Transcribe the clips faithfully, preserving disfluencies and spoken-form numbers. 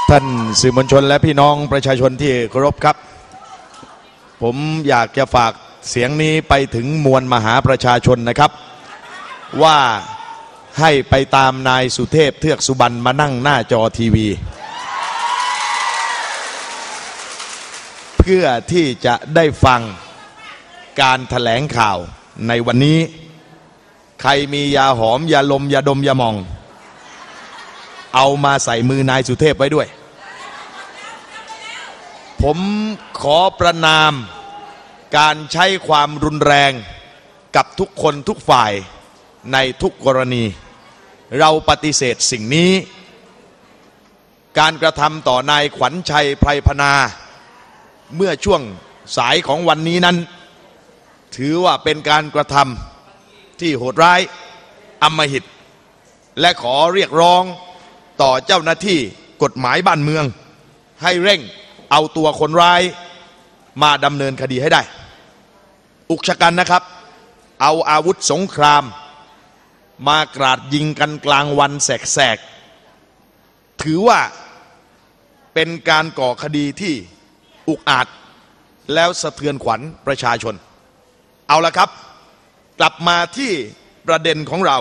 ท่านสื่อมวลชนและพี่น้องประชาชนที่เคารพครับผมอยากจะฝากเสียงนี้ไปถึงมวลมหาประชาชนนะครับว่าให้ไปตามนายสุเทพเทือกสุบรรณมานั่งหน้าจอทีวีเพื่อที่จะได้ฟังการแถลงข่าวในวันนี้ใครมียาหอมยาลมยาดมยาหม่องเอามาใส่มือนายสุเทพไว้ด้วยผมขอประณามการใช้ความรุนแรงกับทุกคนทุกฝ่ายในทุกกรณีเราปฏิเสธสิ่งนี้การกระทำต่อนายขวัญชัยไพรพนาเมื่อช่วงสายของวันนี้นั้นถือว่าเป็นการกระทำที่โหดร้ายอำมหิตและขอเรียกร้องต่อเจ้าหน้าที่กฎหมายบ้านเมืองให้เร่งเอาตัวคนร้ายมาดำเนินคดีให้ได้อุกชะกันนะครับเอาอาวุธสงครามมากราดยิงกันกลางวันแสกๆถือว่าเป็นการก่อคดีที่อุกอาจแล้วสะเทือนขวัญประชาชนเอาละครับกลับมาที่ประเด็นของเรา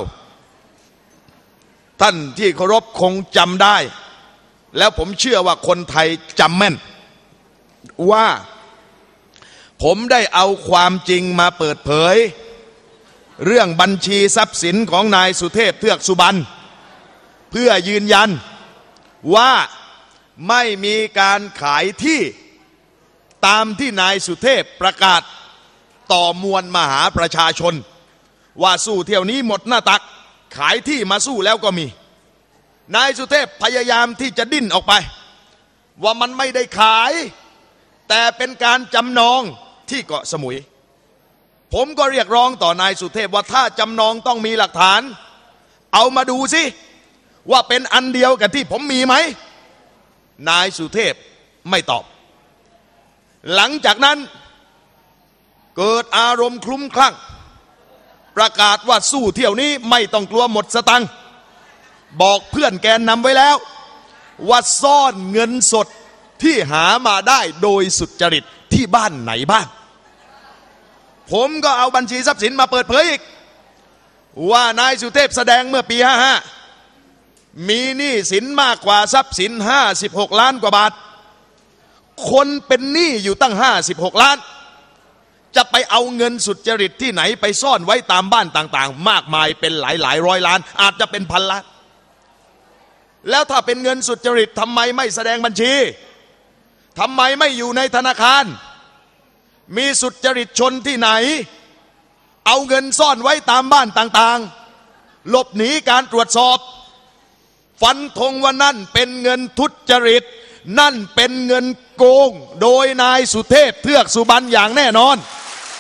ท่านที่เคารพคงจำได้แล้วผมเชื่อว่าคนไทยจำแม่นว่าผมได้เอาความจริงมาเปิดเผยเรื่องบัญชีทรัพย์สินของนายสุเทพเทือกสุบรรณเพื่อยืนยันว่าไม่มีการขายที่ตามที่นายสุเทพประกาศต่อมวลมหาประชาชนว่าสู้เที่ยวนี้หมดหน้าตักขายที่มาสู้แล้วก็มีนายสุเทพพยายามที่จะดิ้นออกไปว่ามันไม่ได้ขายแต่เป็นการจำนองที่เกาะสมุยผมก็เรียกร้องต่อนายสุเทพว่าถ้าจำนองต้องมีหลักฐานเอามาดูสิว่าเป็นอันเดียวกับที่ผมมีไหมนายสุเทพไม่ตอบหลังจากนั้นเกิดอารมณ์คลุ้มคลั่งประกาศว่าสู้เที่ยวนี้ไม่ต้องกลัวหมดสตังค์บอกเพื่อนแกนนำไว้แล้วว่าซ่อนเงินสดที่หามาได้โดยสุจริตที่บ้านไหนบ้างผมก็เอาบัญชีทรัพย์สินมาเปิดเผยอีกว่านายสุเทพแสดงเมื่อปีห้าห้ามีหนี้สินมากกว่าทรัพย์สินห้าสิบหกล้านกว่าบาทคนเป็นหนี้อยู่ตั้งห้าสิบหกล้านจะไปเอาเงินสุจริตที่ไหนไปซ่อนไว้ตามบ้านต่างๆมากมายเป็นหลายหลายร้อยล้านอาจจะเป็นพันล้านแล้วถ้าเป็นเงินสุจริตทำไมไม่แสดงบัญชีทำไมไม่อยู่ในธนาคารมีสุจริตชนที่ไหนเอาเงินซ่อนไว้ตามบ้านต่างๆหลบหนีการตรวจสอบฟันธงว่านั่นเป็นเงินทุจริตนั่นเป็นเงินโกงโดยนายสุเทพเทือกสุบรรณอย่างแน่นอน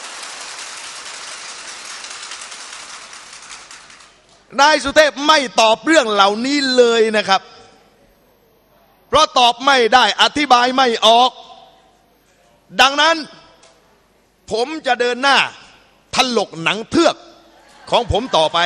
นายสุเทพไม่ตอบเรื่องเหล่านี้เลยนะครับเพราะตอบไม่ได้อธิบายไม่ออกดังนั้นผมจะเดินหน้าถลกหนังเทือกของผมต่อไป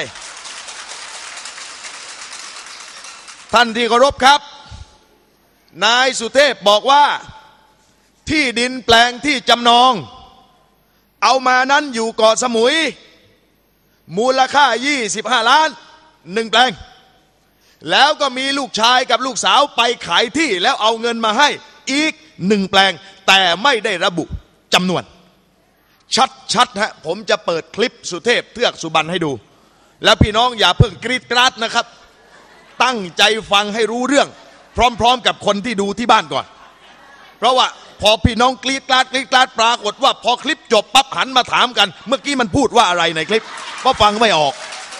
ท่านที่เคารพครับนายสุเทพบอกว่าที่ดินแปลงที่จำนองเอามานั้นอยู่เกาะสมุยมูลค่ายี่สิบห้าล้านหนึ่งแปลงแล้วก็มีลูกชายกับลูกสาวไปขายที่แล้วเอาเงินมาให้อีกหนึ่งแปลงแต่ไม่ได้ระบุจำนวนชัดๆฮะผมจะเปิดคลิปสุเทพเทือกสุบรรณให้ดูแล้วพี่น้องอย่าเพิ่งกรีดกราดนะครับตั้งใจฟังให้รู้เรื่องพร้อมๆกับคนที่ดูที่บ้านก่อนเพราะว่าพอพี่น้องกรีดกราดกรีดกราดปรากฏว่าพอคลิปจบปั๊บหันมาถามกันเมื่อกี้มันพูดว่าอะไรในคลิปก็ฟังไม่ออก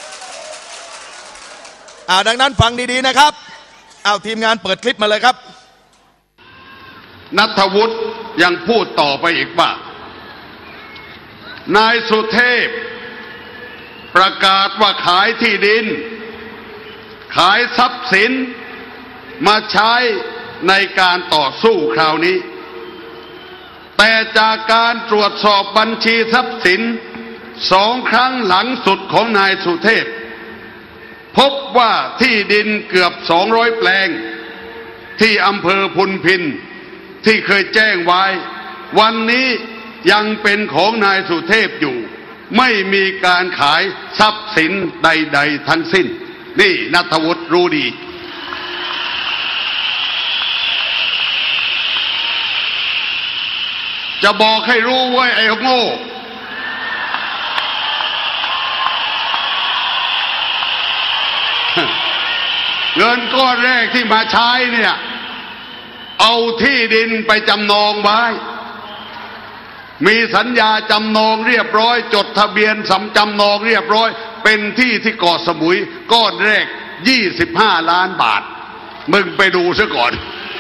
อ่าดังนั้นฟังดีๆนะครับเอาทีมงานเปิดคลิปมาเลยครับณัฐวุฒิยังพูดต่อไปอีกว่านายสุเทพประกาศว่าขายที่ดินขายทรัพย์สินมาใช้ในการต่อสู้คราวนี้แต่จากการตรวจสอบบัญชีทรัพย์สินสองครั้งหลังสุดของนายสุเทพ พบว่าที่ดินเกือบสองร้อยแปลงที่อำเภอพุนพินที่เคยแจ้งไว้วันนี้ยังเป็นของนายสุเทพอยู่ไม่มีการขายทรัพย์สินใดๆทั้งสิ้นนี่ณัฐวุฒิรู้ดีจะบอกให้รู้ไว้ไอ้โง่เงินก้อนแรกที่มาใช้เนี่ยเอาที่ดินไปจำนองไว้มีสัญญาจำนองเรียบร้อยจดทะเบียนสำจำนองเรียบร้อยเป็นที่ที่เกาะสมุยก้อนแรกยี่สิบห้าล้านบาทมึงไปดูซะก่อน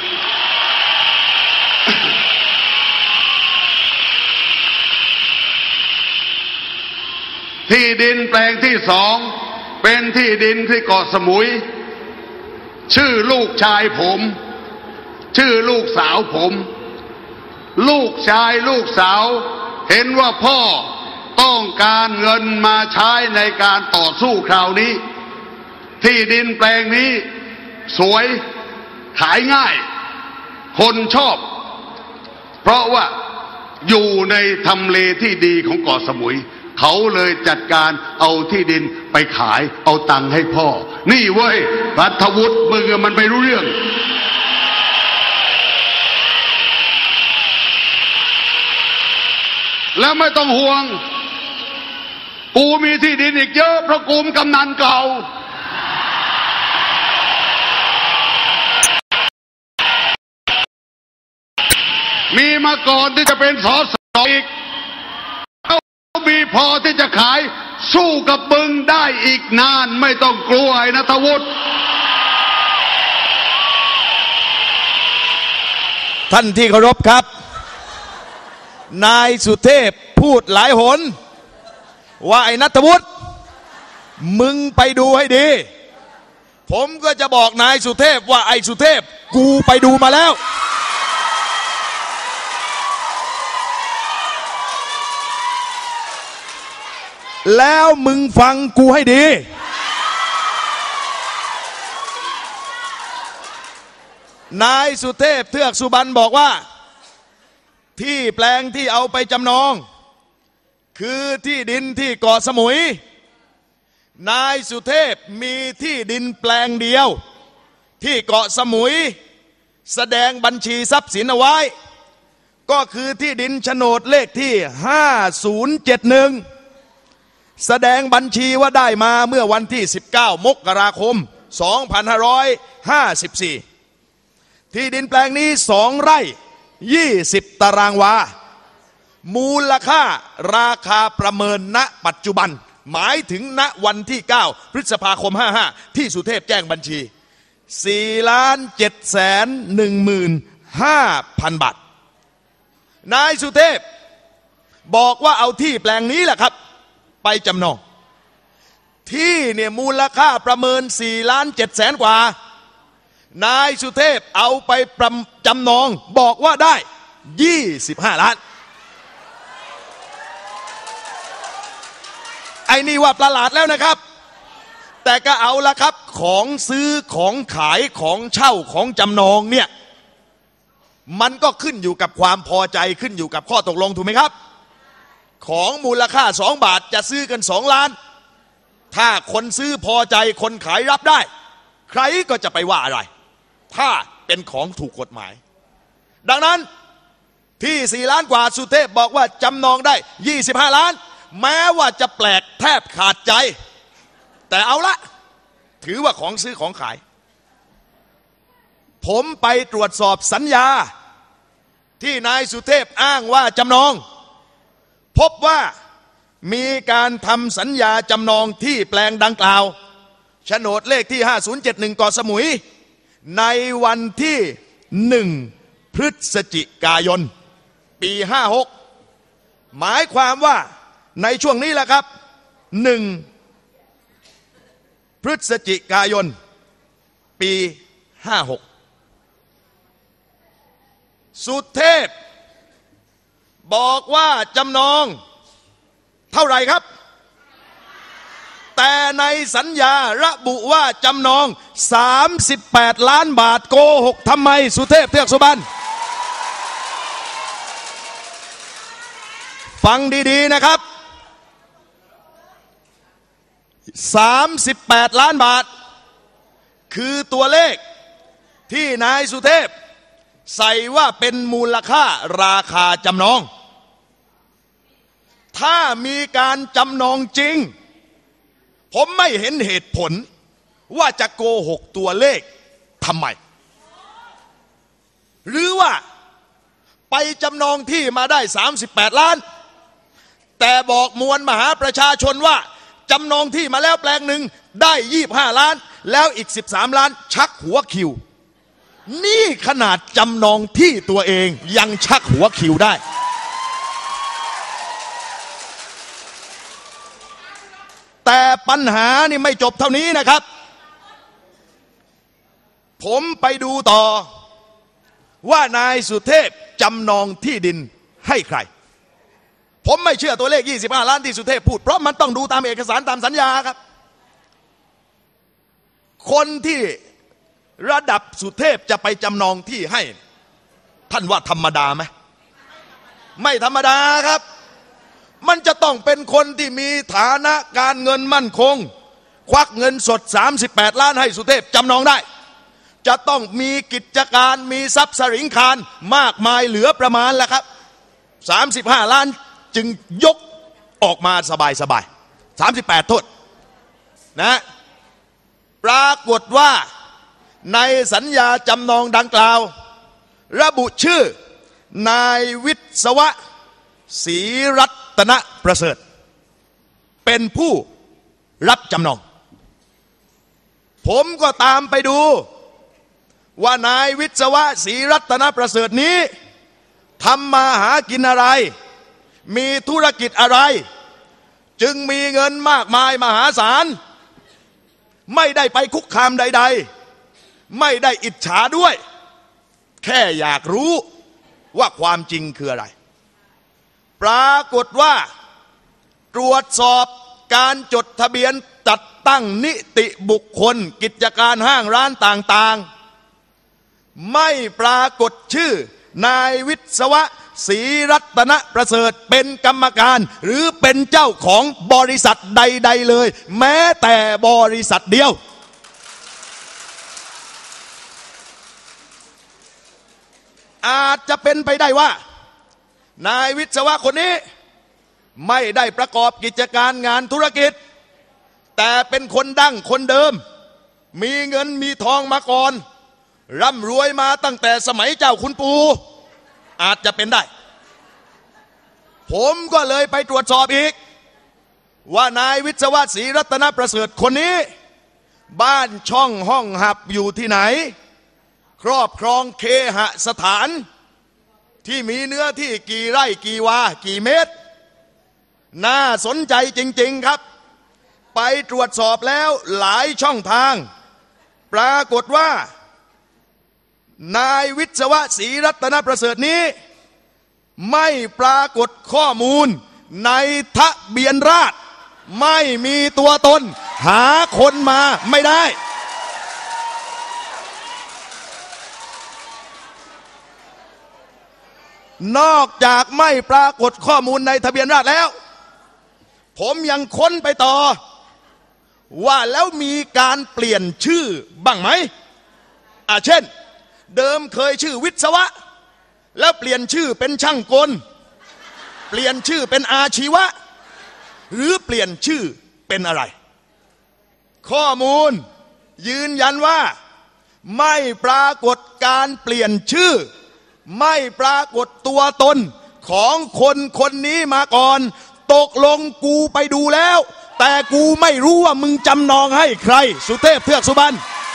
ที่ดินแปลงที่สองเป็นที่ดินที่เกาะสมุยชื่อลูกชายผมชื่อลูกสาวผมลูกชายลูกสาวเห็นว่าพ่อต้องการเงินมาใช้ในการต่อสู้คราวนี้ที่ดินแปลงนี้สวยขายง่ายคนชอบเพราะว่าอยู่ในทำเลที่ดีของเกาะสมุยเขาเลยจัดการเอาที่ดินไปขายเอาตังค์ให้พ่อนี่เว้ยรัฐวุฒิมึงมันไม่รู้เรื่องแล้วไม่ต้องห่วงกูมีที่ดินอีกเยอะเพราะกูมกำนันเก่ามีมาก่อนที่จะเป็นสสอีกมีพอที่จะขายสู้กับบึงได้อีกนานไม่ต้องกลัวไอ้ณัฐวุฒิท่านที่เคารพครับนายสุเทพพูดหลายหนว่าไอ้ณัฐวุฒิมึงไปดูให้ดีผมก็จะบอกนายสุเทพว่าไอ้สุเทพกูไปดูมาแล้วแล้วมึงฟังกูให้ดีนายสุเทพเทือกสุบรรณบอกว่าที่แปลงที่เอาไปจำนองคือที่ดินที่เกาะสมุยนายสุเทพมีที่ดินแปลงเดียวที่เกาะสมุยแสดงบัญชีทรัพย์สินเอาไว้ก็คือที่ดินโฉนดเลขที่ห้าศูนย์เจ็ดหนึ่งแสดงบัญชีว่าได้มาเมื่อวันที่สิบเก้ามกราคมสองพันห้าร้อยห้าสิบสี่ที่ดินแปลงนี้สองไร่ยี่สิบตารางวามูลค่าราคาประเมินณปัจจุบันหมายถึงณวันที่เก้าพฤษภาคมห้าห้าที่สุเทพแจ้งบัญชีสี่ล้านเจ็ดแสนหนึ่งหมื่นห้าพันบาทนายสุเทพบอกว่าเอาที่แปลงนี้แหละครับไปจำนองที่เนี่ยมูลค่าประเมินสี่ล้านเจ็ดแสนกว่านายสุเทพเอาไปจำนองบอกว่าได้ยี่สิบห้าล้านไอ้นี่ว่าประหลาดแล้วนะครับแต่ก็เอาละครับของซื้อของขายของเช่าของจำนองเนี่ยมันก็ขึ้นอยู่กับความพอใจขึ้นอยู่กับข้อตกลงถูกไหมครับของมูลค่าสองบาทจะซื้อกันสองล้านถ้าคนซื้อพอใจคนขายรับได้ใครก็จะไปว่าอะไรถ้าเป็นของถูกกฎหมายดังนั้นที่สี่ล้านกว่าสุเทพบอกว่าจำนองได้ยี่สิบห้าล้านแม้ว่าจะแปลกแทบขาดใจแต่เอาละถือว่าของซื้อของขายผมไปตรวจสอบสัญญาที่นายสุเทพอ้างว่าจำนองพบว่ามีการทำสัญญาจำนองที่แปลงดังกล่าวโฉนดเลขที่ห้าศูนย์เจ็ดหนึ่งเกาะสมุยในวันที่หนึ่งพฤศจิกายนปีห้าหกหมายความว่าในช่วงนี้แหละครับหนึ่งพฤศจิกายนปีห้าหกสุเทพบอกว่าจำนองเท่าไหร่ครับแต่ในสัญญาระบุว่าจำนองสามสิบแปดล้านบาทโกหกทำไมสุเทพเทือกสุบรรณฟังดีๆนะครับสามสิบแปดล้านบาทคือตัวเลขที่นายสุเทพใส่ว่าเป็นมูลค่าราคาจำนองถ้ามีการจำนองจริงผมไม่เห็นเหตุผลว่าจะโกหกตัวเลขทำไมหรือว่าไปจำนองที่มาได้สามสิบแปดล้านแต่บอกมวลมหาประชาชนว่าจำนองที่มาแล้วแปลงหนึ่งได้ยี่สิบห้าล้านแล้วอีกสิบสามล้านชักหัวคิวนี่ขนาดจำนองที่ตัวเองยังชักหัวคิวได้แต่ปัญหานี่ไม่จบเท่านี้นะครับผมไปดูต่อว่านายสุเทพจำนองที่ดินให้ใครผมไม่เชื่อตัวเลขยี่สิบห้าล้านที่สุเทพพูดเพราะมันต้องดูตามเอกสารตามสัญญาครับคนที่ระดับสุเทพจะไปจำนองที่ให้ท่านว่าธรรมดาไหมไม่ธรรมดาครับมันจะต้องเป็นคนที่มีฐานะการเงินมั่นคงควักเงินสดสามสิบแปดล้านให้สุเทพจำนองได้จะต้องมีกิจการมีทรัพย์สริงคารมากมายเหลือประมาณแล้วครับสามสิบห้าล้านจึงยกออกมาสบายสบายสามสิบแปดโทษนะปรากฏว่าในสัญญาจำนองดังกล่าวระบุชื่อนายวิศวะศรีรัตนประเสริฐเป็นผู้รับจำนองผมก็ตามไปดูว่านายวิศวะศรีรัตนประเสริฐนี้ทำมาหากินอะไรมีธุรกิจอะไรจึงมีเงินมากมายมหาศาลไม่ได้ไปคุกคามใดๆไม่ได้อิจฉาด้วยแค่อยากรู้ว่าความจริงคืออะไรปรากฏว่าตรวจสอบการจดทะเบียนจัดตั้งนิติบุคคลกิจการห้างร้านต่างๆไม่ปรากฏชื่อนายวิศวะศรีรัตนประเสริฐเป็นกรรมการหรือเป็นเจ้าของบริษัทใดๆเลยแม้แต่บริษัทเดียวอาจจะเป็นไปได้ว่านายวิศวะคนนี้ไม่ได้ประกอบกิจการงานธุรกิจแต่เป็นคนดั้งคนเดิมมีเงินมีทองมาก่อนร่ำรวยมาตั้งแต่สมัยเจ้าคุณปู่อาจจะเป็นได้ผมก็เลยไปตรวจสอบอีกว่านายวิศวะศรีรัตนประเสริฐคนนี้บ้านช่องห้องหับอยู่ที่ไหนครอบครองเคหสถานที่มีเนื้อที่กี่ไร่กี่วากี่เมตรน่าสนใจจริงๆครับไปตรวจสอบแล้วหลายช่องทางปรากฏว่านายวิศวะศรีรัตนประเสริฐนี้ไม่ปรากฏข้อมูลในทะเบียนราษฎร์ไม่มีตัวตนหาคนมาไม่ได้นอกจากไม่ปรากฏข้อมูลในทะเบียนราษฎร์แล้วผมยังค้นไปต่อว่าแล้วมีการเปลี่ยนชื่อบ้างไหมอ่ะเช่นเดิมเคยชื่อวิศวะแล้วเปลี่ยนชื่อเป็นช่างกลเปลี่ยนชื่อเป็นอาชีวะหรือเปลี่ยนชื่อเป็นอะไรข้อมูลยืนยันว่าไม่ปรากฏการเปลี่ยนชื่อไม่ปรากฏตัวตนของคนคนนี้มาก่อนตกลงกูไปดูแล้วแต่กูไม่รู้ว่ามึงจำนองให้ใครสุเทพเทือกสุบรรณ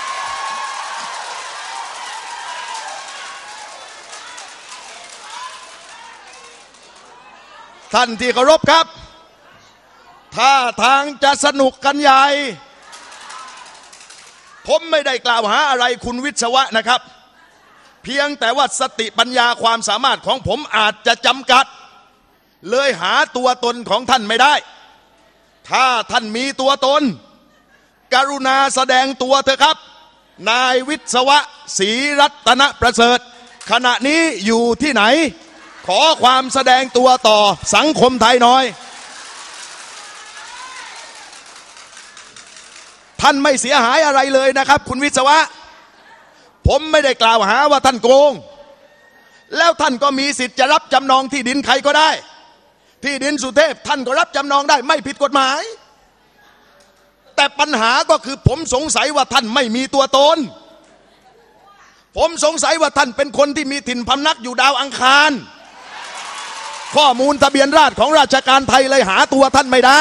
ท่านที่เคารพครับถ้าทางจะสนุกกันใหญ่ผมไม่ได้กล่าวหาอะไรคุณวิศวะนะครับเพียงแต่ว่าสติปัญญาความสามารถของผมอาจจะจำกัดเลยหาตัวตนของท่านไม่ได้ถ้าท่านมีตัวตนกรุณาแสดงตัวเถอะครับนายวิศวะศรีรัตนประเสริฐขณะนี้อยู่ที่ไหนขอความแสดงตัวต่อสังคมไทยหน่อยท่านไม่เสียหายอะไรเลยนะครับคุณวิศวะผมไม่ได้กล่าวหาว่าท่านโกงแล้วท่านก็มีสิทธิ์จะรับจำนองที่ดินใครก็ได้ที่ดินสุเทพท่านก็รับจำนองได้ไม่ผิดกฎหมายแต่ปัญหาก็คือผมสงสัยว่าท่านไม่มีตัวตนผมสงสัยว่าท่านเป็นคนที่มีถิ่นพำนักอยู่ดาวอังคารข้อมูลทะเบียนราษฎรของราชการไทยเลยหาตัวท่านไม่ได้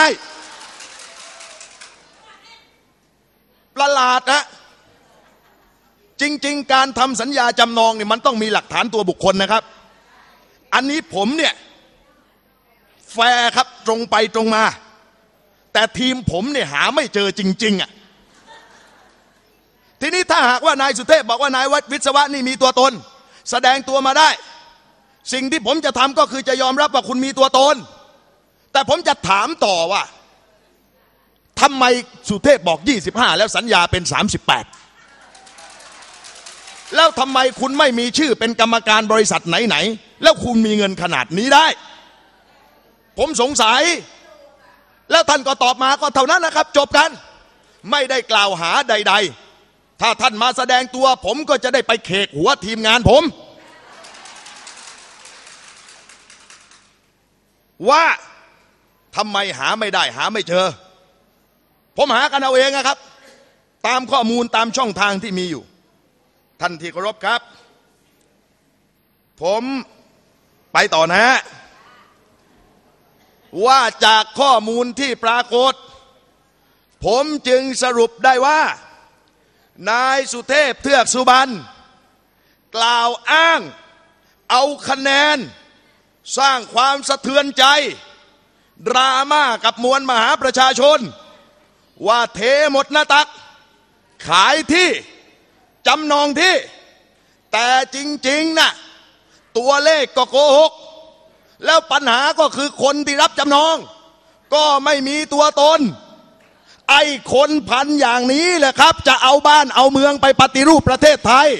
ประหลาดนะจริงๆการทำสัญญาจำนองเนี่ยมันต้องมีหลักฐานตัวบุคคลนะครับอันนี้ผมเนี่ยแฟร์ครับตรงไปตรงมาแต่ทีมผมเนี่ยหาไม่เจอจริงๆอ่ะทีนี้ถ้าหากว่านายสุเทพบอกว่านายวิศวะนี่มีตัวตนแสดงตัวมาได้สิ่งที่ผมจะทำก็คือจะยอมรับว่าคุณมีตัวตนแต่ผมจะถามต่อว่าทำไมสุเทพบอกยี่สิบห้าแล้วสัญญาเป็นสามสิบแปดแล้วทำไมคุณไม่มีชื่อเป็นกรรมการบริษัทไหนๆแล้วคุณมีเงินขนาดนี้ได้ผมสงสัยแล้วท่านก็ตอบมาก็เท่านั้นนะครับจบกันไม่ได้กล่าวหาใดๆถ้าท่านมาแสดงตัวผมก็จะได้ไปเคกหัวทีมงานผมว่าทำไมหาไม่ได้หาไม่เจอผมหากันเอาเองนะครับตามข้อมูลตามช่องทางที่มีอยู่ท่านที่เคารพครับผมไปต่อนะฮะว่าจากข้อมูลที่ปรากฏผมจึงสรุปได้ว่านายสุเทพเทือกสุบรรณกล่าวอ้างเอาคะแนนสร้างความสะเทือนใจดราม่ากับมวลมหาประชาชนว่าเทหมดหน้าตักขายที่จำนองที่แต่จริงๆนะตัวเลขก็โกหกแล้วปัญหาก็คือคนที่รับจำนองก็ไม่มีตัวตนไอ้คนพันอย่างนี้แหละครับจะเอาบ้านเอาเมืองไปปฏิรูปประเทศไทย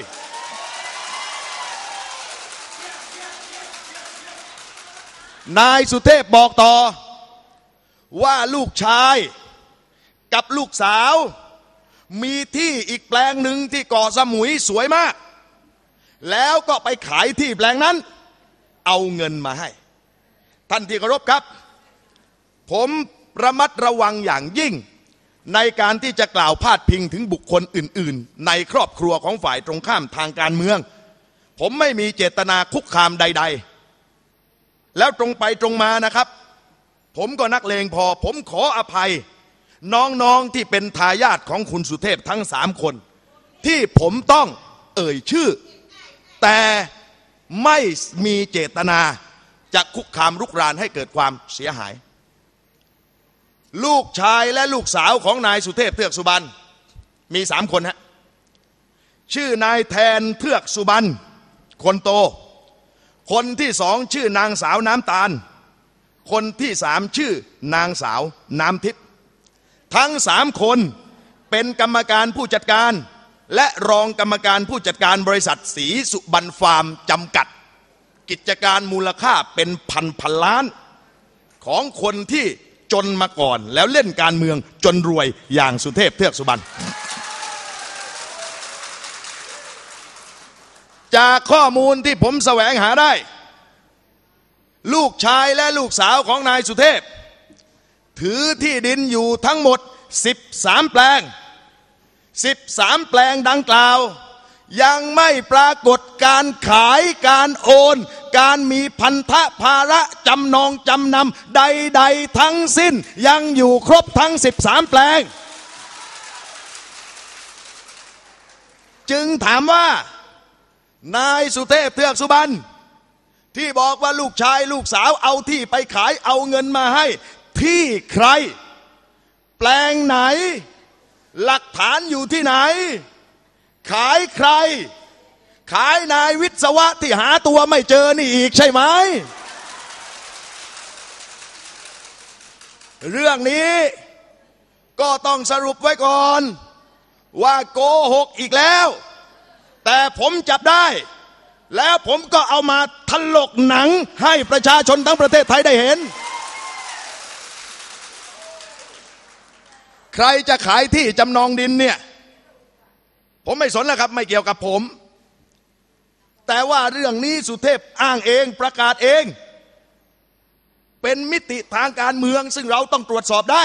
นายสุเทพบอกต่อว่าลูกชายกับลูกสาวมีที่อีกแปลงหนึ่งที่เกาะสมุยสวยมากแล้วก็ไปขายที่แปลงนั้นเอาเงินมาให้ท่านที่เคารพครับผมระมัดระวังอย่างยิ่งในการที่จะกล่าวพาดพิงถึงบุคคลอื่นๆในครอบครัวของฝ่ายตรงข้ามทางการเมืองผมไม่มีเจตนาคุกคามใดๆแล้วตรงไปตรงมานะครับผมก็นักเลงพอผมขออภัยน้องๆที่เป็นทายาทของคุณสุเทพทั้งสามคนที่ผมต้องเอ่ยชื่อแต่ไม่มีเจตนาจะคุกคามรุกรานให้เกิดความเสียหายลูกชายและลูกสาวของนายสุเทพเทือกสุบรรณมีสามคนฮะชื่อนายแทนเทือกสุบรรณคนโตคนที่สองชื่อนางสาวน้ำตาลคนที่สามชื่อนางสาวน้ำทิพย์ทั้งสามคนเป็นกรรมการผู้จัดการและรองกรรมการผู้จัดการบริษัทศรีสุบรรณฟาร์มจำกัดกิจการมูลค่าเป็นพันพันล้านของคนที่จนมาก่อนแล้วเล่นการเมืองจนรวยอย่างสุเทพเทือกสุบรรณจากข้อมูลที่ผมแสวงหาได้ลูกชายและลูกสาวของนายสุเทพถือที่ดินอยู่ทั้งหมดสิบสามแปลงสิบสามแปลงดังกล่าวยังไม่ปรากฏการขายการโอนการมีพันธภาระจำนองจำนำใดๆทั้งสิ้นยังอยู่ครบทั้งสิบสามแปลงจึงถามว่านายสุเทพเทือกสุบรรณที่บอกว่าลูกชายลูกสาวเอาที่ไปขายเอาเงินมาให้ที่ใครแปลงไหนหลักฐานอยู่ที่ไหนขายใครขายนายวิศวะที่หาตัวไม่เจอนี่อีกใช่ไหมเรื่องนี้ก็ต้องสรุปไว้ก่อนว่าโกหกอีกแล้วแต่ผมจับได้แล้วผมก็เอามาถลกหนังให้ประชาชนทั้งประเทศไทยได้เห็นใครจะขายที่จำนองดินเนี่ยผมไม่สนแล้วครับไม่เกี่ยวกับผมแต่ว่าเรื่องนี้สุเทพอ้างเองประกาศเองเป็นมิติทางการเมืองซึ่งเราต้องตรวจสอบได้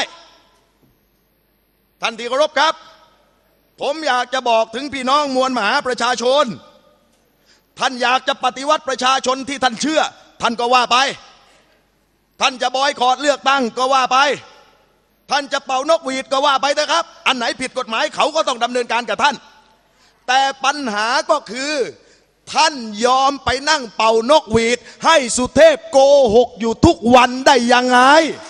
ท่านที่เคารพครับผมอยากจะบอกถึงพี่น้องมวลมหาประชาชนท่านอยากจะปฏิวัติประชาชนที่ท่านเชื่อท่านก็ว่าไปท่านจะบอยคอรดเลือกตั้งก็ว่าไปท่านจะเป่านกหวีดก็ว่าไปนะครับอันไหนผิดกฎหมายเขาก็ต้องดำเนินการกับท่านแต่ปัญหาก็คือท่านยอมไปนั่งเป่านกหวีดให้สุเทพโกหกอยู่ทุกวันได้ยังไง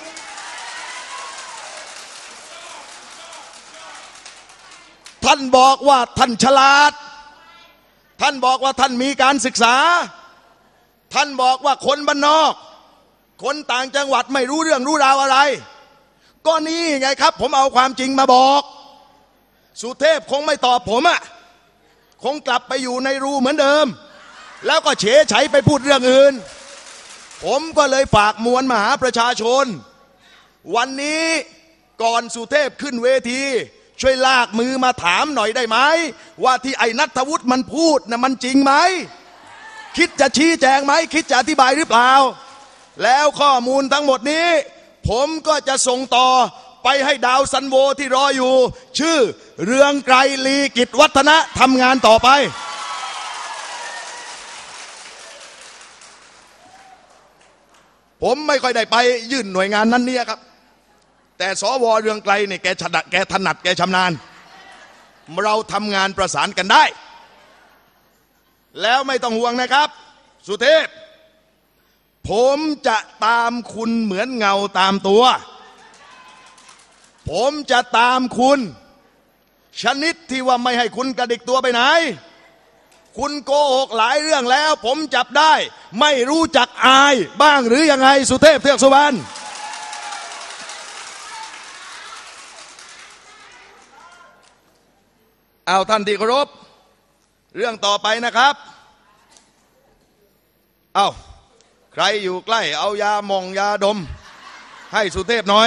ท่านบอกว่าท่านฉลาดท่านบอกว่าท่านมีการศึกษาท่านบอกว่าคนบ้านนอกคนต่างจังหวัดไม่รู้เรื่องรู้ราวอะไรก็นี่ไงครับผมเอาความจริงมาบอกสุเทพคงไม่ตอบผมอะคงกลับไปอยู่ในรูเหมือนเดิมแล้วก็เฉยไฉไปพูดเรื่องอื่นผมก็เลยฝากมวลมหาประชาชนวันนี้ก่อนสุเทพขึ้นเวทีช่วยลากมือมาถามหน่อยได้ไหมว่าที่ไอ้ณัฐวุฒิมันพูดนะมันจริงไหมคิดจะชี้แจงไหมคิดจะอธิบายหรือเปล่าแล้วข้อมูลทั้งหมดนี้ผมก็จะส่งต่อไปให้ดาวซันโวที่รออยู่ชื่อเรืองไกรลีกิจวัฒนะทำงานต่อไปผมไม่ค่อยได้ไปยื่นหน่วยงานนั้นเนี่ยครับแต่สวเรืองไกรเนี่ยแกถนัดแกถนัดแกชำนาญเราทำงานประสานกันได้แล้วไม่ต้องห่วงนะครับสุเทพผมจะตามคุณเหมือนเงาตามตัวผมจะตามคุณชนิดที่ว่าไม่ให้คุณกระดิกตัวไปไหนคุณโกหกหลายเรื่องแล้วผมจับได้ไม่รู้จักอายบ้างหรือยังไงสุเทพเทือกสุบรรณเอาท่านที่เคารพเรื่องต่อไปนะครับเอาใครอยู่ใกล้เอายาหม่องยาดมให้สุเทพหน่อย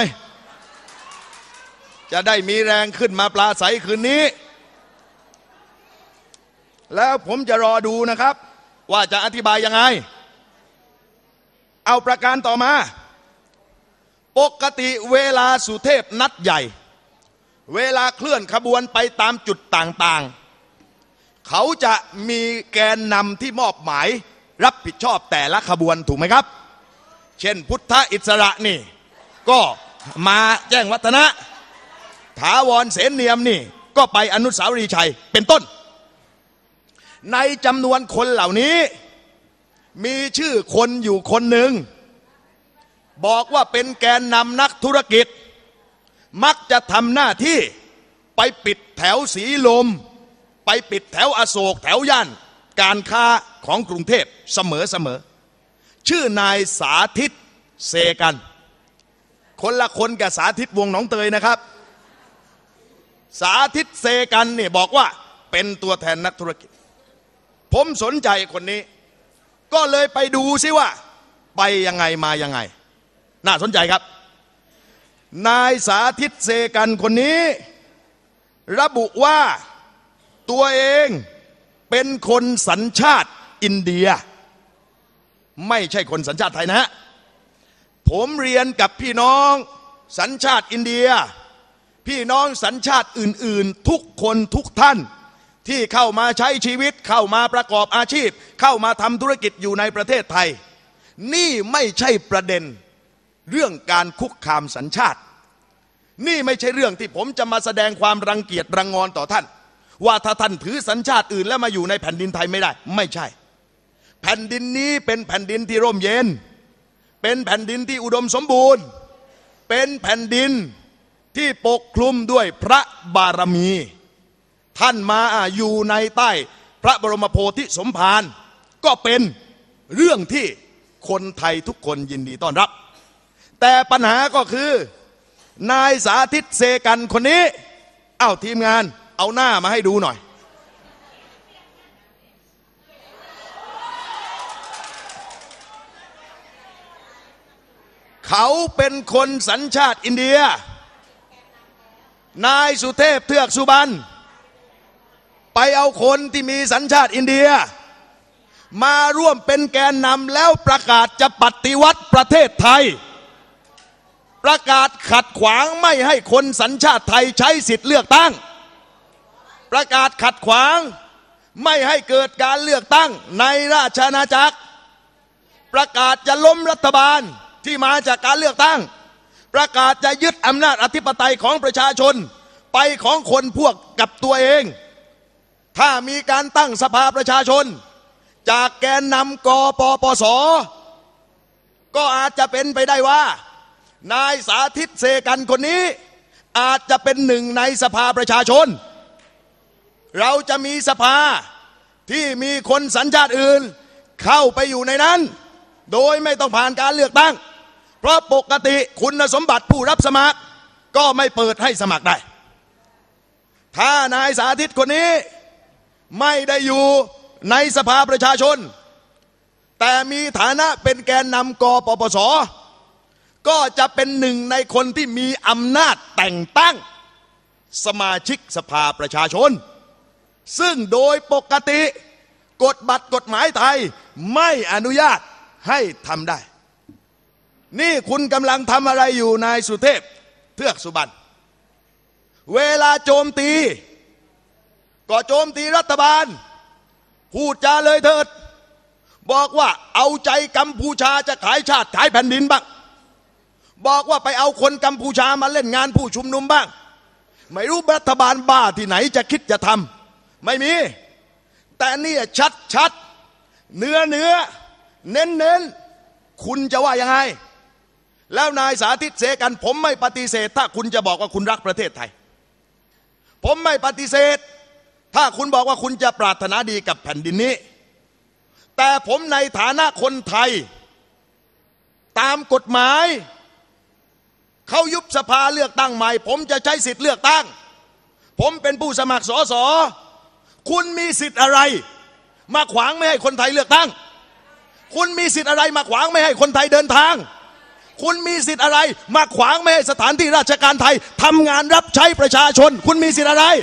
จะได้มีแรงขึ้นมาปราศัยคืนนี้แล้วผมจะรอดูนะครับว่าจะอธิบายยังไงเอาประการต่อมาปกติเวลาสุเทพนัดใหญ่เวลาเคลื่อนขบวนไปตามจุดต่างๆเขาจะมีแกนนำที่มอบหมายรับผิดชอบแต่ละขบวนถูกไหมครับเช่นพุทธอิสระนี่ก็มาแจ้งวัฒนะถาวรเสนเนียมนี่ก็ไปอนุสาวรีย์ชัยเป็นต้นในจำนวนคนเหล่านี้มีชื่อคนอยู่คนหนึ่งบอกว่าเป็นแกนนำนักธุรกิจมักจะทำหน้าที่ไปปิดแถวสีลมไปปิดแถวอโศกแถวย่านการค้าของกรุงเทพเสมอเสมอชื่อนายสาธิตเซกันคนละคนกับสาธิตวงหนองเตยนะครับสาธิตเซกันเนี่ยบอกว่าเป็นตัวแทนนักธุรกิจผมสนใจคนนี้ก็เลยไปดูซิว่าไปยังไงมายังไงน่าสนใจครับนายสาธิตเซกันคนนี้ระบุว่าตัวเองเป็นคนสัญชาติอินเดียไม่ใช่คนสัญชาติไทยนะฮะผมเรียนกับพี่น้องสัญชาติอินเดียพี่น้องสัญชาติอื่นๆทุกคนทุกท่านที่เข้ามาใช้ชีวิตเข้ามาประกอบอาชีพเข้ามาทำธุรกิจอยู่ในประเทศไทยนี่ไม่ใช่ประเด็นเรื่องการคุกคามสัญชาตินี่ไม่ใช่เรื่องที่ผมจะมาแสดงความรังเกียจรังงอนต่อท่านว่าถ้าท่านถือสัญชาติอื่นแล้วมาอยู่ในแผ่นดินไทยไม่ได้ไม่ใช่แผ่นดินนี้เป็นแผ่นดินที่ร่มเย็นเป็นแผ่นดินที่อุดมสมบูรณ์เป็นแผ่นดินที่ปกคลุมด้วยพระบารมีท่านมาอยู่ในใต้พระบรมโพธิสมภารก็เป็นเรื่องที่คนไทยทุกคนยินดีต้อนรับแต่ปัญหาก็คือนายสาธิตเซกันคนนี้เอ้าทีมงานเอาหน้ามาให้ดูหน่อยเขาเป็นคนสัญชาติอินเดียนายสุเทพเทือกสุบรรณไปเอาคนที่มีสัญชาติอินเดียมาร่วมเป็นแกนนำแล้วประกาศจะปฏิวัติประเทศไทยประกาศขัดขวางไม่ให้คนสัญชาติไทยใช้สิทธิ์เลือกตั้งประกาศขัดขวางไม่ให้เกิดการเลือกตั้งในราชอาณาจักรประกาศจะล้มรัฐบาลที่มาจากการเลือกตั้งประกาศจะยึดอำนาจอธิปไตยของประชาชนไปของคนพวกกับตัวเองถ้ามีการตั้งสภาประชาชนจากแกนนำกปปสก็อาจจะเป็นไปได้ว่านายสาธิตเซกันคนนี้อาจจะเป็นหนึ่งในสภาประชาชนเราจะมีสภาที่มีคนสัญชาติอื่นเข้าไปอยู่ในนั้นโดยไม่ต้องผ่านการเลือกตั้งเพราะปกติคุณสมบัติผู้รับสมัครก็ไม่เปิดให้สมัครได้ถ้านายสาธิตคนนี้ไม่ได้อยู่ในสภาประชาชนแต่มีฐานะเป็นแกนนำกปปสก็จะเป็นหนึ่งในคนที่มีอำนาจแต่งตั้งสมาชิกสภาประชาชนซึ่งโดยปกติกฎบัตรกฎหมายไทยไม่อนุญาตให้ทำได้นี่คุณกำลังทำอะไรอยู่นายสุเทพเทือกสุบรรณเวลาโจมตีก็โจมตีรัฐบาลพูดจาเลยเถิดบอกว่าเอาใจกัมพูชาจะขายชาติขายแผ่นดินบ้างบอกว่าไปเอาคนกัมพูชามาเล่นงานผู้ชุมนุมบ้างไม่รู้รัฐบาลบ้าที่ไหนจะคิดจะทำไม่มีแต่นี่ชัดชัดเนื้อเนื้อเน้นเน้นคุณจะว่ายังไงแล้วนายสาธิตเสกันผมไม่ปฏิเสธถ้าคุณจะบอกว่าคุณรักประเทศไทยผมไม่ปฏิเสธถ้าคุณบอกว่าคุณจะปรารถนาดีกับแผ่นดินนี้แต่ผมในฐานะคนไทยตามกฎหมายเขายุบสภาเลือกตั้งใหม่ผมจะใช้สิทธิ์เลือกตั้งผมเป็นผู้สมัครสสคุณมีสิทธิ์อะไรมาขวางไม่ให้คนไทยเลือกตั้งคุณมีสิทธิ์อะไรมาขวางไม่ให้คนไทยเดินทางคุณมีสิทธิ์อะไรมาขวางไม่ให้สถานที่ราชการไทยทำงานรับใช้ประชาชนคุณมีสิทธิ์อะไร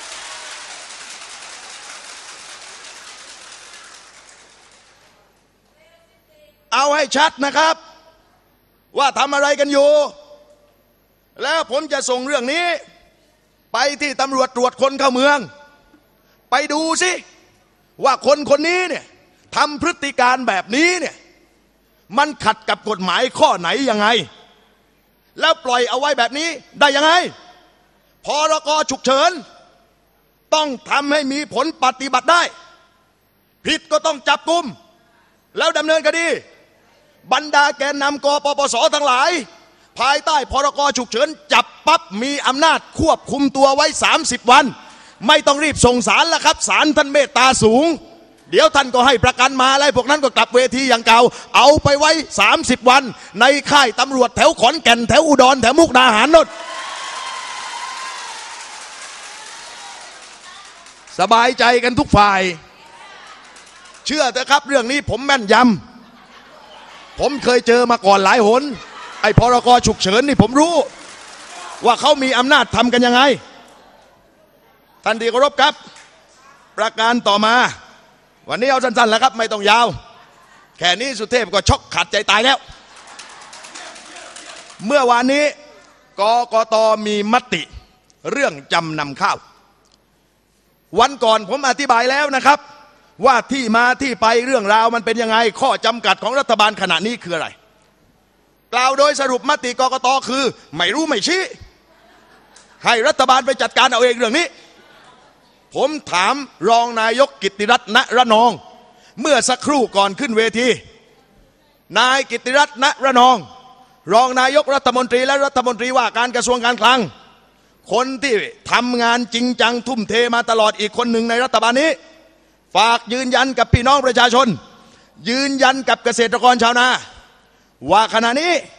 เอาให้ชัดนะครับว่าทำอะไรกันอยู่แล้วผมจะส่งเรื่องนี้ไปที่ตำรวจตรวจคนเข้าเมืองไปดูสิว่าคนคนนี้เนี่ยทำพฤติการแบบนี้เนี่ยมันขัดกับกฎหมายข้อไหนยังไงแล้วปล่อยเอาไว้แบบนี้ได้ยังไงพรก.ฉุกเฉินต้องทำให้มีผลปฏิบัติได้ผิดก็ต้องจับกุมแล้วดำเนินคดีบรรดาแกนนำกปปสทั้งหลายภายใต้พรก.ฉุกเฉินจับปั๊บมีอำนาจควบคุมตัวไว้สามสิบวันไม่ต้องรีบส่งศาลแล้วครับศาลท่านเมตตาสูงเดี๋ยวท่านก็ให้ประกันมาแล้วพวกนั้นก็กลับเวทีอย่างเก่าเอาไปไว้สามสิบวันในค่ายตำรวจแถวขอนแก่นแถวอุดรแถวมุกดาหารนนสบายใจกันทุกฝ่ายเชื่อเถอะครับเรื่องนี้ผมแม่นยำผมเคยเจอมาก่อนหลายหนไอ้พรก.ฉุกเฉินนี่ผมรู้ว่าเขามีอำนาจทำกันยังไงท่านที่เคารพครับประการต่อมาวันนี้เอาสั้นๆแล้วครับไม่ต้องยาวแค่นี้สุเทพก็ช็อกขาดใจตายแล้วเมื่อวานนี้กกต.มีมติเรื่องจำนำข้าววันก่อนผมอธิบายแล้วนะครับว่าที่มาที่ไปเรื่องราวมันเป็นยังไงข้อจำกัดของรัฐบาลขณะนี้คืออะไรกล่าวโดยสรุปมติกกต.คือไม่รู้ไม่ชี้ให้รัฐบาลไปจัดการเอาเองเรื่องนี้ผมถามรองนายกกิตติรัตน์ ณ ระนองเมื่อสักครู่ก่อนขึ้นเวทีนายกิตติรัตน์ ณ ระนองรองนายกรัฐมนตรีและรัฐมนตรีว่าการกระทรวงการคลังคนที่ทำงานจริงจังทุ่มเทมาตลอดอีกคนหนึ่งในรัฐบาลนี้ฝากยืนยันกับพี่น้องประชาชนยืนยันกับเกษตรกรชาวนาว่าขณะนี้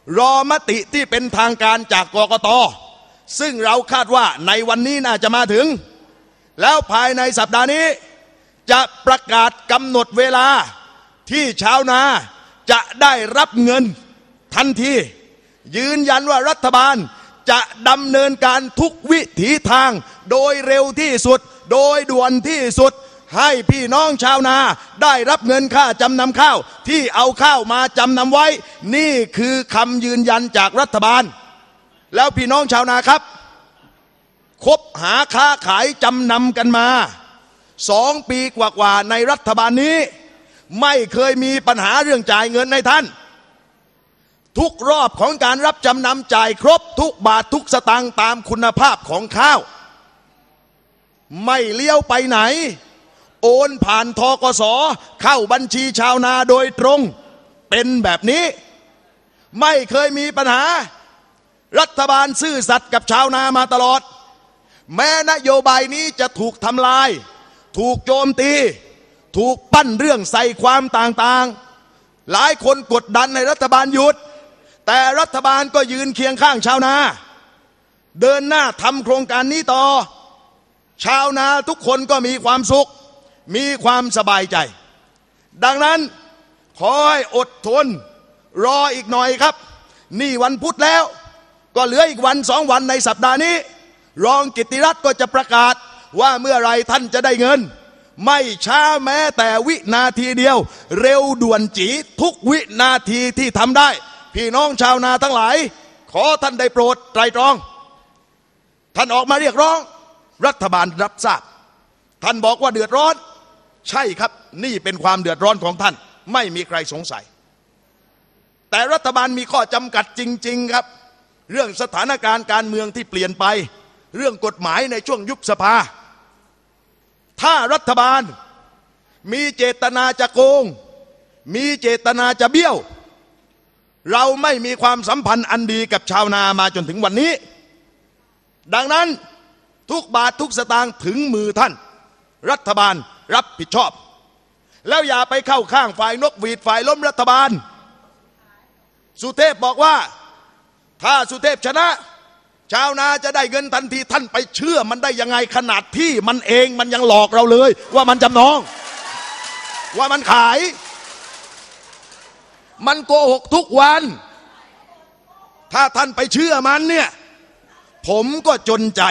รอมติที่เป็นทางการจากกกต.ซึ่งเราคาดว่าในวันนี้น่าจะมาถึงแล้วภายในสัปดาห์นี้จะประกาศกำหนดเวลาที่ชาวนาจะได้รับเงินทันทียืนยันว่ารัฐบาลจะดำเนินการทุกวิถีทางโดยเร็วที่สุดโดยด่วนที่สุดให้พี่น้องชาวนาได้รับเงินค่าจำนำข้าวที่เอาข้าวมาจำนำไว้นี่คือคำยืนยันจากรัฐบาลแล้วพี่น้องชาวนาครับคบหาค้าขายจำนำกันมาสองปีกว่าๆในรัฐบาลนี้ไม่เคยมีปัญหาเรื่องจ่ายเงินให้ท่านทุกรอบของการรับจำนำจ่ายครบทุกบาททุกสตางค์ตามคุณภาพของข้าวไม่เลี้ยวไปไหนโอนผ่านธกส.เข้าบัญชีชาวนาโดยตรงเป็นแบบนี้ไม่เคยมีปัญหารัฐบาลซื่อสัตย์กับชาวนามาตลอดแม้นโยบายนี้จะถูกทำลายถูกโจมตีถูกปั้นเรื่องใส่ความต่างๆหลายคนกดดันให้รัฐบาลหยุดแต่รัฐบาลก็ยืนเคียงข้างชาวนาเดินหน้าทำโครงการนี้ต่อชาวนาทุกคนก็มีความสุขมีความสบายใจดังนั้นขอให้อดทนรออีกหน่อยครับนี่วันพุธแล้วก็เหลืออีกวันสองวันในสัปดาห์นี้รองกิตติรัตน์ก็จะประกาศว่าเมื่อไรท่านจะได้เงินไม่ช้าแม้แต่วินาทีเดียวเร็วด่วนจีทุกวินาทีที่ทำได้พี่น้องชาวนาทั้งหลายขอท่านได้โปรดไตรตรองท่านออกมาเรียกร้องรัฐบาลรับทราบท่านบอกว่าเดือดร้อนใช่ครับนี่เป็นความเดือดร้อนของท่านไม่มีใครสงสัยแต่รัฐบาลมีข้อจำกัดจริงๆครับเรื่องสถานการณ์การเมืองที่เปลี่ยนไปเรื่องกฎหมายในช่วงยุบสภาถ้ารัฐบาลมีเจตนาจะโกงมีเจตนาจะเบี้ยวเราไม่มีความสัมพันธ์อันดีกับชาวนามาจนถึงวันนี้ดังนั้นทุกบาททุกสตางค์ถึงมือท่านรัฐบาลรับผิดชอบแล้วอย่าไปเข้าข้างฝ่ายนกหวีดฝ่ายล้มรัฐบาลสุเทพบอกว่าถ้าสุเทพชนะชาวนาจะได้เงินทันทีท่านไปเชื่อมันได้ยังไงขนาดที่มันเองมันยังหลอกเราเลยว่ามันจำนองว่ามันขายมันโกหกทุกวันถ้าท่านไปเชื่อมันเนี่ยผมก็จนใจ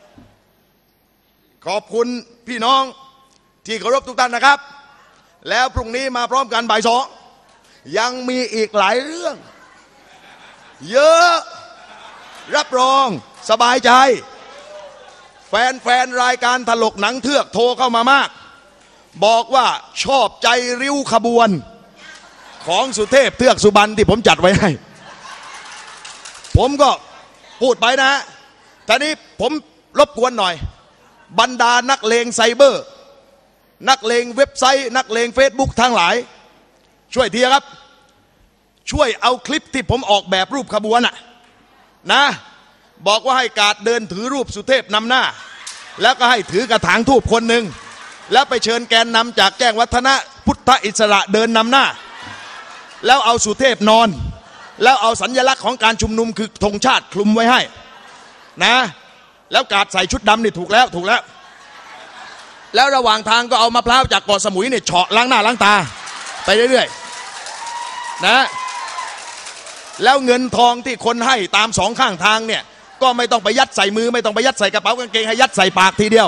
ขอบคุณพี่น้องที่เคารพทุกท่านนะครับแล้วพรุ่งนี้มาพร้อมกันบ่ายสองยังมีอีกหลายเรื่องเยอะรับรองสบายใจแฟนๆรายการตลกหนังเทือกโทรเข้ามามากบอกว่าชอบใจริ้วขบวนของสุเทพเทือกสุบรรณที่ผมจัดไว้ให้ผมก็พูดไปนะทีนี้ผมรบกวนหน่อยบรรดานักเลงไซเบอร์นักเลงเว็บไซต์นักเลงเฟซบุ๊กทั้งหลายช่วยทีครับช่วยเอาคลิปที่ผมออกแบบรูปขบวนน่ะนะบอกว่าให้กาดเดินถือรูปสุเทพนำหน้าแล้วก็ให้ถือกระถางทูบคนหนึ่งแล้วไปเชิญแกนนำจากแจ้งวัฒนะพุทธอิสระเดินนำหน้าแล้วเอาสุเทพนอนแล้วเอาสัญลักษณ์ของการชุมนุมคือธงชาติคลุมไว้ให้นะแล้วกาดใส่ชุดดำนี่ถูกแล้วถูกแล้วแล้วระหว่างทางก็เอามะพร้าวจากเกาะสมุยเนี่ยเฉาะล้างหน้าล้างตาไปเรื่อยๆนะแล้วเงินทองที่คนให้ตามสองข้างทางเนี่ยก็ไม่ต้องไปยัดใส่มือไม่ต้องไปยัดใส่กระเป๋ากางเกงให้ยัดใส่ปากทีเดียว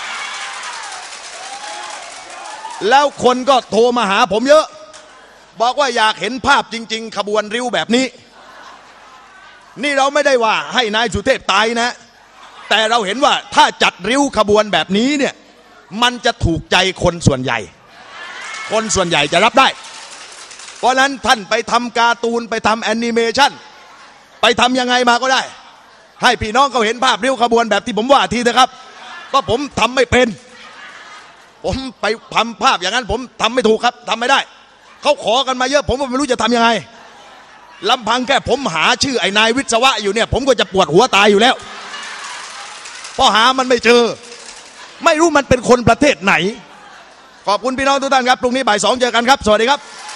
แล้วคนก็โทรมาหาผมเยอะบอกว่าอยากเห็นภาพจริงๆขบวนริ้วแบบนี้นี่เราไม่ได้ว่าให้นายสุเทพตายนะแต่เราเห็นว่าถ้าจัดริ้วขบวนแบบนี้เนี่ยมันจะถูกใจคนส่วนใหญ่คนส่วนใหญ่จะรับได้เพราะนั้นท่านไปทำการ์ตูนไปทำแอนิเมชันไปทำยังไงมาก็ได้ให้พี่น้องเขาเห็นภาพริ้วขบวนแบบที่ผมว่าทีนะครับก็ผมทำไม่เป็นผมไปทำภาพอย่างนั้นผมทำไม่ถูกครับทำไม่ได้เขาขอกันมาเยอะผมก็ไม่รู้จะทำยังไงลำพังแค่ผมหาชื่อไอ้นายวิศวะอยู่เนี่ยผมก็จะปวดหัวตายอยู่แล้วเพราะหามันไม่เจอไม่รู้มันเป็นคนประเทศไหนขอบคุณพี่น้องทุกท่านครับพรุ่งนี้บ่ายสองเจอกันครับสวัสดีครับ